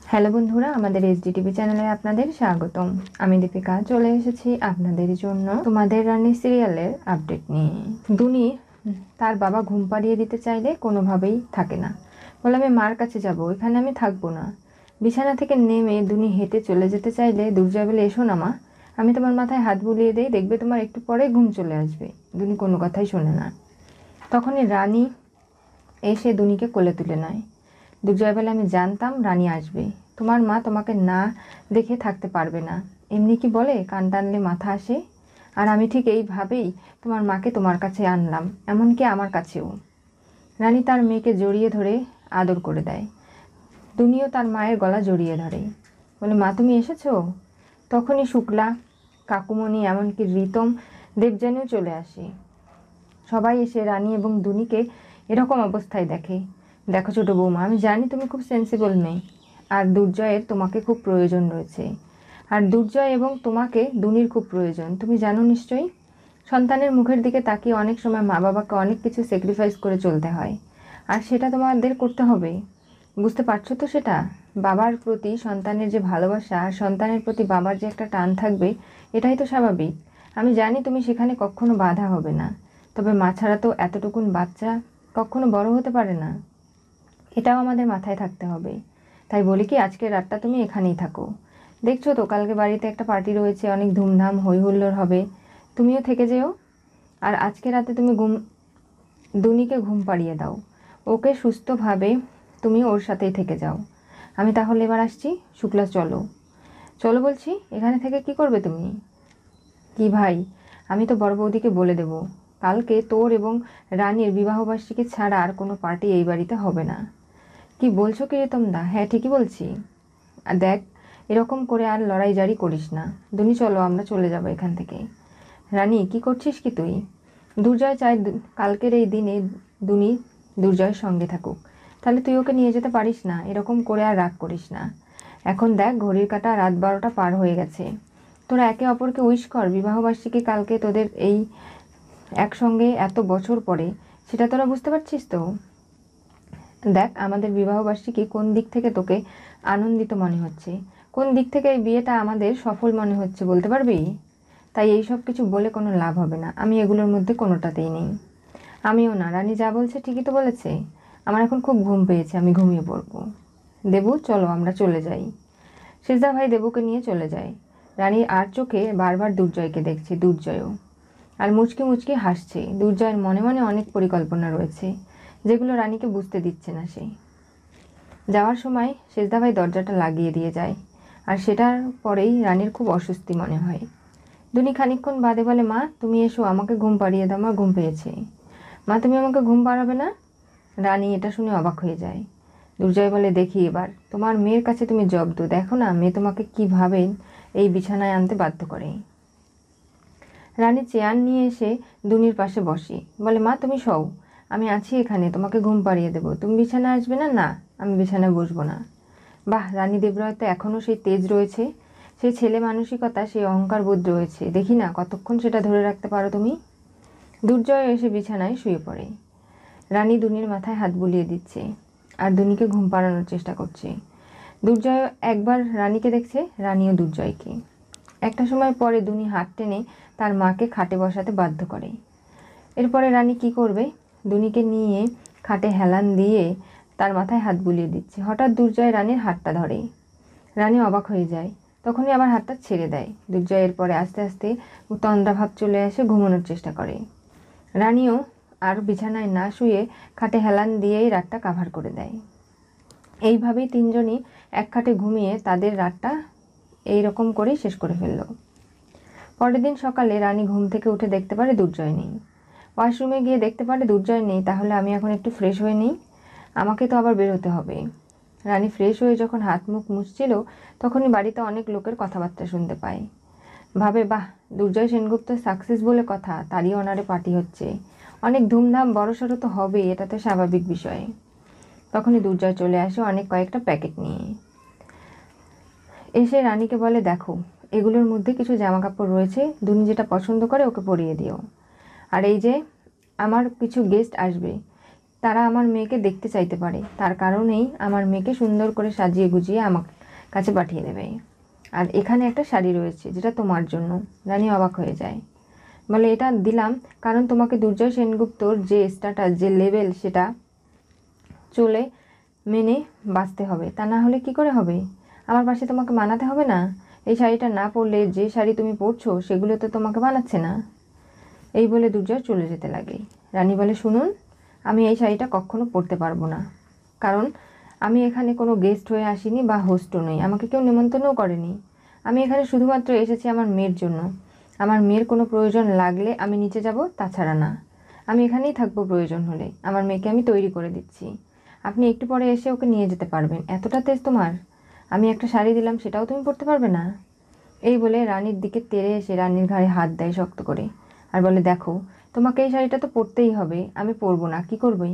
Hello বন্ধুরা, আমাদের SDTV চ্যানেলে আপনাদের স্বাগতম। আমি দীপিকা চলে এসেছি আপনাদের জন্য তোমাদের রানী সিরিয়ালের আপডেট নিয়ে। দুনি তার বাবা ঘুম পাড়িয়ে দিতে চাইলে কোনোভাবেই থাকে না, বলে আমি মার কাছে যাব, এখানে আমি থাকবো না। বিছানা থেকে নেমে দুনি হেঁটে চলে যেতে চাইলে দুর্জয় বলে, এসো না মা, আমি তোমার মাথায় হাত বুলিয়ে দেই, দেখবে তোমার একটু পরে ঘুম চলে আসবে। দুনি কোনো কথাই শোনে না। তখনই রানী এসে দুনিকে কোলে তুলে নেয়। দুর্জয় বলে, আমি জানতাম রানী আসবে, তোমার মা তোমাকে না দেখে থাকতে পারবে না। এমনি কি বলে কান টানলে মাথা আসে, আর আমি ঠিক এইভাবেই তোমার মাকে তোমার কাছে আনলাম, এমনকি আমার কাছেও। রানী তার মেয়েকে জড়িয়ে ধরে আদর করে দেয়। দুনিও তার মায়ের গলা জড়িয়ে ধরে, বলে, মা তুমি এসেছো। তখনই শুক্লা, কাকুমণি, এমনকি রিতম, দেবযানীও চলে আসে। সবাই এসে রানী এবং দুনিকে এরকম অবস্থায় দেখে। দেখো ছোটো বৌমা, আমি জানি তুমি খুব সেন্সিবল মেয়ে, আর দুর্জয়ের তোমাকে খুব প্রয়োজন রয়েছে, আর দুর্জয় এবং তোমাকে দুনির খুব প্রয়োজন। তুমি জানো নিশ্চয়ই, সন্তানের মুখের দিকে তাকিয়ে অনেক সময় মা বাবাকে অনেক কিছু স্যাক্রিফাইস করে চলতে হয়, আর সেটা তোমাদের করতে হবে। বুঝতে পারছো তো সেটা? বাবার প্রতি সন্তানের যে ভালোবাসা, আর সন্তানের প্রতি বাবার যে একটা টান থাকবে, এটাই তো স্বাভাবিক। আমি জানি তুমি সেখানে কখনো বাধা হবে না, তবে মা ছাড়া তো এতটুকুন বাচ্চা কখনো বড় হতে পারে না, এটাও আমাদের মাথায় থাকতে হবে। তাই বলি কি, আজকের রাতটা তুমি এখানেই থাকো। দেখছো তো কালকে বাড়িতে একটা পার্টি রয়েছে, অনেক ধুমধাম হই হুল্লোড় হবে, তুমিও থেকে যেও। আর আজকে রাতে তুমি দুনিকে ঘুম পাড়িয়ে দাও, ওকে সুস্থভাবে তুমি ওর সাথেই থেকে যাও। আমি তাহলে এবার আসছি। শুক্লা, চলো চলো বলছি, এখানে থেকে কি করবে তুমি? কি ভাই, আমি তো বড় বৌদিকে বলে দেব, কালকে তোর এবং রানীর বিবাহবার্ষিকী ছাড়া আর কোনো পার্টি এই বাড়িতে হবে না। কি বলছো কি দা? হ্যাঁ ঠিকই বলছি। আর দেখ, এরকম করে আর লড়াই জারি করিস না। দুনি চলো, আমরা চলে যাব এখান থেকে। রানী, কি করছিস কি তুই? দুর্জয় চায় কালকের এই দিনে দুনি দুর্জয়ের সঙ্গে থাকুক, তাহলে তুই ওকে নিয়ে যেতে পারিস না? এরকম করে আর রাগ করিস না। এখন দেখ, ঘড়ির কাঁটা রাত 12টা পার হয়ে গেছে। তোরা একে অপরকে উইশ কর, বিবাহবার্ষিকী কালকে তোদের, এই একসঙ্গে এত বছর পরে, সেটা তোরা বুঝতে পারছিস তো? দেখ, আমাদের বিবাহবার্ষিকী কোন দিক থেকে তোকে আনন্দিত মনে হচ্ছে, কোন দিক থেকে এই বিয়েটা আমাদের সফল মনে হচ্ছে, বলতে পারবি? তাই এই সব কিছু বলে কোনো লাভ হবে না, আমি এগুলোর মধ্যে কোনোটাতেই নেই। আমিও না। রানী যা বলছে ঠিকই তো বলেছে। আমার এখন খুব ঘুম পেয়েছে, আমি ঘুমিয়ে পড়বো। দেবু, চলো আমরা চলে যাই। সিজদা ভাই দেবুকে নিয়ে চলে যায়। রানীর আর চোখে বারবার দুর্জয়কে দেখছে, দুর্জয়ও, আর মুচকি মুচকি হাসছে। দুর্জয়ের মনে মনে অনেক পরিকল্পনা রয়েছে, যেগুলো রানীকে বুঝতে দিচ্ছে না সে। যাওয়ার সময় সেজদা ভাই দরজাটা লাগিয়ে দিয়ে যায়, আর সেটার পরেই রানীর খুব অস্বস্তি মনে হয়। দুনি খানিকক্ষণ বাদে বলে, মা তুমি এসো, আমাকে ঘুম পাড়িয়ে দাও, আমার ঘুম পেয়েছে। মা, তুমি আমাকে ঘুম পাড়াবে না? রানী এটা শুনে অবাক হয়ে যায়। দুর্জয় বলে, দেখি এবার তোমার মেয়ের কাছে তুমি জব্দ, দেখো না মেয়ে তোমাকে কিভাবে এই বিছানায় আনতে বাধ্য করে। রানী চেয়ার নিয়ে এসে দুনির পাশে বসে, বলে, মা তুমি শোও, আমি আছি এখানে, তোমাকে ঘুম পাড়িয়ে দেবো। তুমি বিছানায় আসবে না? না, আমি বিছানায় বসবো না। বাহ, রানী দেবরায় তো এখনও সেই তেজ রয়েছে, সেই ছেলে মানসিকতা, সেই অহংকার বোধ রয়েছে। দেখি না কতক্ষণ সেটা ধরে রাখতে পারো তুমি। দুর্জয় এসে বিছানায় শুয়ে পড়ে। রানী দুনির মাথায় হাত বুলিয়ে দিচ্ছে, আর দুনিকে ঘুম পাড়ানোর চেষ্টা করছে। দুর্জয় একবার রানীকে দেখছে, রানীও দুর্জয়কে। একটা সময় পরে দুনি হাত টেনে তার মাকে খাটে বসাতে বাধ্য করে। এরপরে রানী কি করবে? দুনিকে নিয়ে খাটে হেলান দিয়ে তার মাথায় হাত বুলিয়ে দিচ্ছে। হঠাৎ দুর্জয় রানীর হাতটা ধরে। রানী অবাক হয়ে যায়, তখনই আবার হাতটা ছেড়ে দেয়। দুর্জয় এরপরে আস্তে আস্তে তন্দ্রাভাব চলে আসে, ঘুমানোর চেষ্টা করে। রানীও আর বিছানায় না শুয়ে খাটে হেলান দিয়েই রাতটা কাভার করে দেয়। এইভাবেই তিনজনই এক খাটে ঘুমিয়ে তাদের রাতটা এইরকম করেই শেষ করে ফেলল। পরের দিন সকালে রানী ঘুম থেকে উঠে দেখতে পারে দুর্জয় নেই। ওয়াশরুমে গিয়ে দেখতে পারে দুর্জয় নেই। তাহলে আমি এখন একটু ফ্রেশ হয়ে নিই, আমাকে তো আবার বের হতে হবে। রানী ফ্রেশ হয়ে যখন হাত মুখ মুছছিল, তখনই বাড়িতে অনেক লোকের কথাবার্তা শুনতে পায়। ভাবে, বাহ, দুর্জয় সেনগুপ্ত সাকসেস বলে কথা, তারই অনারে পার্টি হচ্ছে, অনেক ধুমধাম বড়সড় তো হবে, এটা তো স্বাভাবিক বিষয়। তখনই দুর্জয় চলে আসে অনেক কয়েকটা প্যাকেট নিয়ে। এসে রানীকে বলে, দেখো এগুলোর মধ্যে কিছু জামা কাপড় রয়েছে, দুনি যেটা পছন্দ করে ওকে পরিয়ে দিও। আর এই যে আমার কিছু গেস্ট আসবে, তারা আমার মেয়েকে দেখতে চাইতে পারে, তার কারণেই আমার মেয়েকে সুন্দর করে সাজিয়ে গুজিয়ে কাছে পাঠিয়ে দেবে। আর এখানে একটা শাড়ি রয়েছে যেটা তোমার জন্য। রানী অবাক হয়ে যায়, বলে এটা দিলাম কারণ তোমাকে দুর্জয় সেনগুপ্তর যে স্ট্যাটাস, যে লেভেল, সেটা চলে মেনে বাঁচতে হবে, তা না হলে কি করে হবে? আমার পাশে তোমাকে মানাতে হবে না? এই শাড়িটা না পরলে যে শাড়ি তুমি পরছো সেগুলো তো তোমাকে বানাচ্ছে না। এই বলে দুর্জয় চলে যেতে লাগে। রানী বলে, শুনুন, আমি এই শাড়িটা কখনো পরতে পারবো না, কারণ আমি এখানে কোনো গেস্ট হয়ে আসিনি বা হোস্টও নই, আমাকে কেউ নিমন্ত্রণও করেনি। আমি এখানে শুধুমাত্র এসেছি আমার মেয়ের জন্য। আমার মেয়ের কোনো প্রয়োজন লাগলে আমি নিচে যাব, তাছাড়া না। আমি এখানেই থাকবো, প্রয়োজন হলে আমার মেয়েকে আমি তৈরি করে দিচ্ছি, আপনি একটু পরে এসে ওকে নিয়ে যেতে পারবেন। এতটা তেজ তোমার? আমি একটা শাড়ি দিলাম, সেটাও তুমি পরতে পারবে না? এই বলে রানীর দিকে তেড়ে এসে রানীর ঘাড়ে হাত দেয় শক্ত করে, আর বলে, দেখো, তোমাকে এই শাড়িটা তো পরতেই হবে, আমি পরবো না, কি করবে?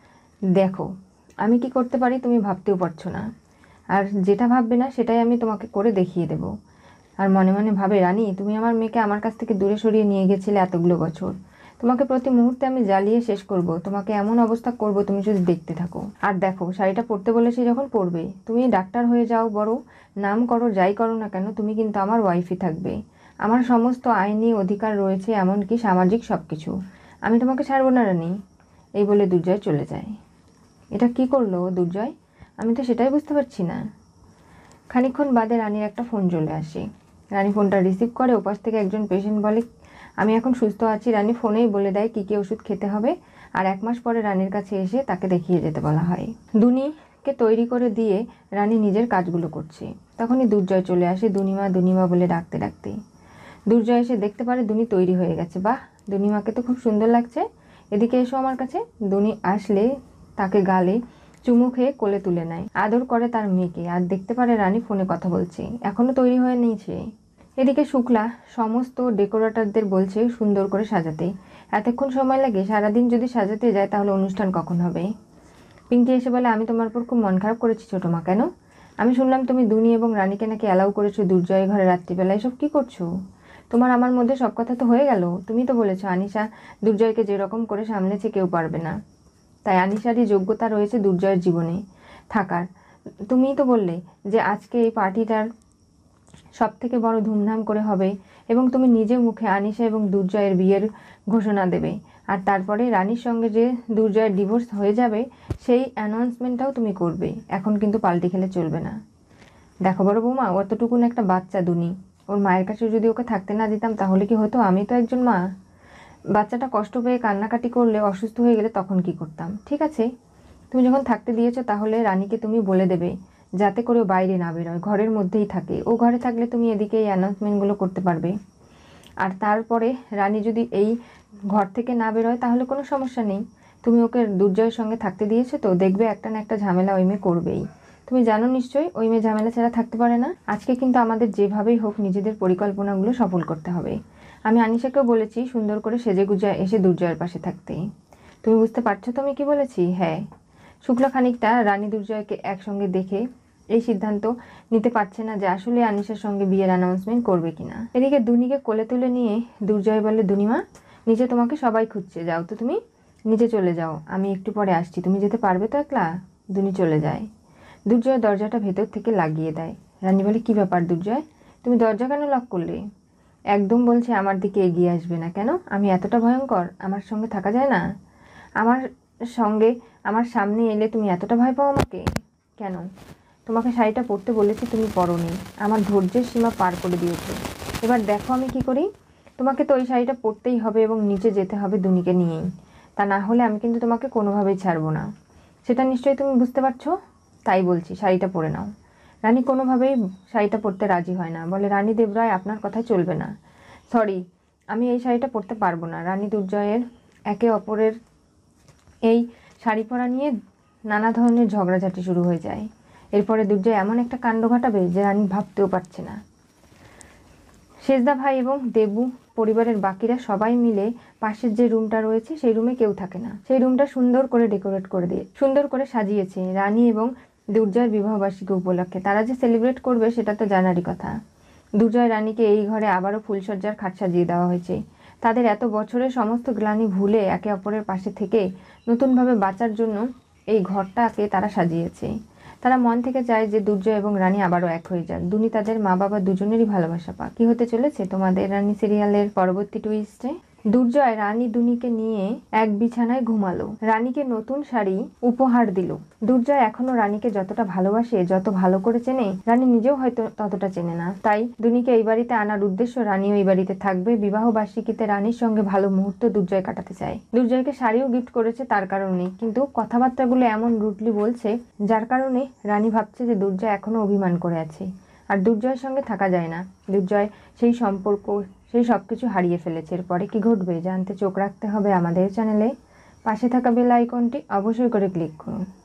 দেখো আমি কি করতে পারি, তুমি ভাবতেও পারছো না। আর যেটা ভাববে না সেটাই আমি তোমাকে করে দেখিয়ে দেব। আর মনে মনে ভাবে, রানী, তুমি আমার মেয়েকে আমার কাছ থেকে দূরে সরিয়ে নিয়ে গেছিলে এতগুলো বছর, তোমাকে প্রতি মুহূর্তে আমি জ্বালিয়ে শেষ করব, তোমাকে এমন অবস্থা করব তুমি যদি দেখতে থাকো। আর দেখো, শাড়িটা পরতে বলেছি যখন পরবে। তুমি ডাক্তার হয়ে যাও, বড় নাম করো, যাই করো না কেন, তুমি কিন্তু আমার ওয়াইফই থাকবে। আমার সমস্ত আইনি অধিকার রয়েছে, এমনকি সামাজিক সব কিছু। আমি তোমাকে ছাড়বো না রানী। এই বলে দুর্জয় চলে যায়। এটা কি করলো দুর্জয়? আমি তো সেটাই বুঝতে পারছি না। খানিকক্ষণ বাদে রানীর একটা ফোন চলে আসে। রানী ফোনটা রিসিভ করে। ওপাশ থেকে একজন পেশেন্ট বলে, আমি এখন সুস্থ আছি। রানী ফোনেই বলে দেয় কী কী ওষুধ খেতে হবে। আর 1 মাস পরে রানীর কাছে এসে তাকে দেখিয়ে যেতে বলা হয়। দুনিকে তৈরি করে দিয়ে রানী নিজের কাজগুলো করছে। তখনই দুর্জয় চলে আসে, দুনিমা দুনিমা বলে ডাকতে ডাকতে। দুর্জয় এসে দেখতে পারে দুনি তৈরি হয়ে গেছে। বাহ, দুনিমাকে তো খুব সুন্দর লাগছে, এদিকে এসো আমার কাছে। দুনি আসলে তাকে গালে চুমু খেয়ে কোলে তুলে নেয়, আদর করে তার মেয়েকে। আর দেখতে পারে রানী ফোনে কথা বলছে, এখনো তৈরি হয়ে নিয়েছে। এদিকে শুক্লা সমস্ত ডেকোরেটরদের বলছে সুন্দর করে সাজাতে। এতক্ষণ সময় লাগে? সারাদিন যদি সাজাতে যায় তাহলে অনুষ্ঠান কখন হবে? পিঙ্কি এসে বলে, আমি তোমার উপর খুব মন খারাপ করেছি ছোটো মা। কেন? আমি শুনলাম তুমি দুনি এবং রানীকে নাকি অ্যালাউ করেছো দুর্জয় ঘরে রাত্রিবেলা। এসব কী করছো? তোমার আমার মধ্যে সব কথা তো হয়ে গেল। তুমি তো বলেছো আনিশা দুর্জয়কে যেরকম করে সামলেছে কেউ পারবে না, তাই আনিশারই যোগ্যতা রয়েছে দুর্জয়ের জীবনে থাকার। তুমিই তো বললে যে আজকে এই পার্টিটার সব থেকে বড় ধুমধাম করে হবে এবং তুমি নিজে মুখে আনিশা এবং দুর্জয়ের বিয়ের ঘোষণা দেবে। আর তারপরে রানীর সঙ্গে যে দুর্জয়ের ডিভোর্স হয়ে যাবে সেই অ্যানাউন্সমেন্টটাও তুমি করবে। এখন কিন্তু পাল্টি খেলে চলবে না। দেখো বড় বৌমা, অতটুকুন একটা বাচ্চা দুনি, ওর মায়ের কাছে যদি ওকে থাকতে না দিতাম তাহলে কি হতো? আমি তো একজন মা। বাচ্চাটা কষ্ট পেয়ে কান্নাকাটি করলে, অসুস্থ হয়ে গেলে তখন কি করতাম? ঠিক আছে, তুমি যখন থাকতে দিয়েছো তাহলে রানীকে তুমি বলে দেবে যাতে করে ও বাইরে না বেরোয়, ঘরের মধ্যেই থাকে। ও ঘরে থাকলে তুমি এদিকে এই অ্যানাউন্সমেন্টগুলো করতে পারবে। আর তারপরে রানী যদি এই ঘর থেকে না বেরোয় তাহলে কোনো সমস্যা নেই। তুমি ওকে দুর্জয়ের সঙ্গে থাকতে দিয়েছো তো, দেখবে একটা না একটা ঝামেলা ওই মেয়ে করবেই। তুমি জানো নিশ্চয়ই ওই মেয়ে ঝামেলা ছাড়া থাকতে পারে না। আজকে কিন্তু আমাদের যেভাবেই হোক নিজেদের পরিকল্পনাগুলো সফল করতে হবে। আমি আনিশাকেও বলেছি সুন্দর করে সেজেগুজে এসে দুর্জয়ের পাশে থাকতে। তুমি বুঝতে পারছো তো আমি কি বলেছি? হ্যাঁ। শুক্লা খানিকটা রানী দুর্জয়কে একসঙ্গে দেখে এই সিদ্ধান্ত নিতে পারছে না যে আসলে আনিশার সঙ্গে বিয়ের অ্যানাউন্সমেন্ট করবে কিনা। এদিকে দুনিকে কোলে তুলে নিয়ে দুর্জয় বলে, দুনিমা, নিচে তোমাকে সবাই খুঁজছে, যাও তো তুমি নিচে চলে যাও, আমি একটু পরে আসছি। তুমি যেতে পারবে তো একলা? দুনি চলে যায়। দুর্জয় দরজাটা ভেতর থেকে লাগিয়ে দেয়। রানী বলে, কি ব্যাপার দুর্জয়, তুমি দরজা কেন লক করলে? একদম বলছে আমার দিকে এগিয়ে আসবে না। কেন? আমি এতটা ভয়ঙ্কর? আমার সঙ্গে থাকা যায় না? আমার সঙ্গে আমার সামনে এলে তুমি এতটা ভয় পাও আমাকে? কেন? তোমাকে শাড়িটা পরতে বলেছি, তুমি পরোনি, আমার ধৈর্যের সীমা পার করে দিয়েছো। এবার দেখো আমি কি করি। তোমাকে তো ওই শাড়িটা পরতেই হবে এবং নিচে যেতে হবে দুনিকে নিয়েই, তা না হলে আমি কিন্তু তোমাকে কোনোভাবেই ছাড়বো না। সেটা নিশ্চয়ই তুমি বুঝতে পারছো। তাই বলছি শাড়িটা পরে নাও। রানী কোনোভাবেই শাড়িটা পরতে রাজি হয় না, বলে, রানী দেবরায় আপনার কথাই চলবে না। সরি, আমি এই শাড়িটা পরতে পারবো না। রানী দুর্জয়ের একে অপরের এই শাড়ি পরা নিয়ে নানা ধরনের ঝগড়াঝাটি শুরু হয়ে যায়। এরপরে দুর্জয় এমন একটা কাণ্ড ঘটাবে যে রানী ভাবতেও পারছে না। সেজদা ভাই এবং দেবু পরিবারের বাকিরা সবাই মিলে পাশের যে রুমটা রয়েছে সেই রুমে কেউ থাকে না। সেই রুমটা সুন্দর করে ডেকোরেট করে দিয়ে সুন্দর করে সাজিয়েছে রানী এবং দুর্জয়ের বিবাহবার্ষিকী উপলক্ষে। তারা যে সেলিব্রেট করবে সেটা তো জানারই কথা। দুর্জয় রানীকে এই ঘরে আবারও ফুলসজ্জার খাট সাজিয়ে দেওয়া হয়েছে। তাদের এত বছরের সমস্ত গ্লানি ভুলে একে অপরের পাশে থেকে নতুনভাবে বাঁচার জন্য এই ঘরটাকে তারা সাজিয়েছে। তারা মন থেকে চায় যে দুর্জয় এবং রানী আবারও এক হয়ে যাক। দুনি তাদের মা বাবা দুজনেরই ভালোবাসা পাক। কি হতে চলেছে তোমাদের রানী সিরিয়ালের পরবর্তী টুইস্টে? দুর্জয় রানী দুনিকে নিয়ে এক বিছানায় ঘুমালো, রানীকে নতুন শাড়ি উপহার দিল। দুর্জয় এখনো রানীকে যতটা ভালোবাসে, যত ভালো করে চেনে, রানী নিজেও হয়তো ততটা চেনে না। তাই দুনিকে এই বাড়িতে আনার উদ্দেশ্য রানীও এই বাড়িতে থাকবে। বিবাহ বার্ষিকীতে রানীর সঙ্গে ভালো মুহূর্ত দুর্জয় কাটাতে চায়। দুর্জয়কে শাড়িও গিফট করেছে তার কারণে, কিন্তু কথাবার্তাগুলো এমন রুটলি বলছে যার কারণে রানী ভাবছে যে দুর্জয় এখনো অভিমান করে আছে। আর দুর্জয়ের সঙ্গে থাকা যায় না। দুর্জয় সেই সম্পর্ক, সেই সব কিছু হারিয়ে ফেলেছে। এরপরে কি ঘটবে জানতে চোখ রাখতে হবে আমাদের চ্যানেলে। পাশে থাকা বেল আইকনটি অবশ্যই করে ক্লিক করুন।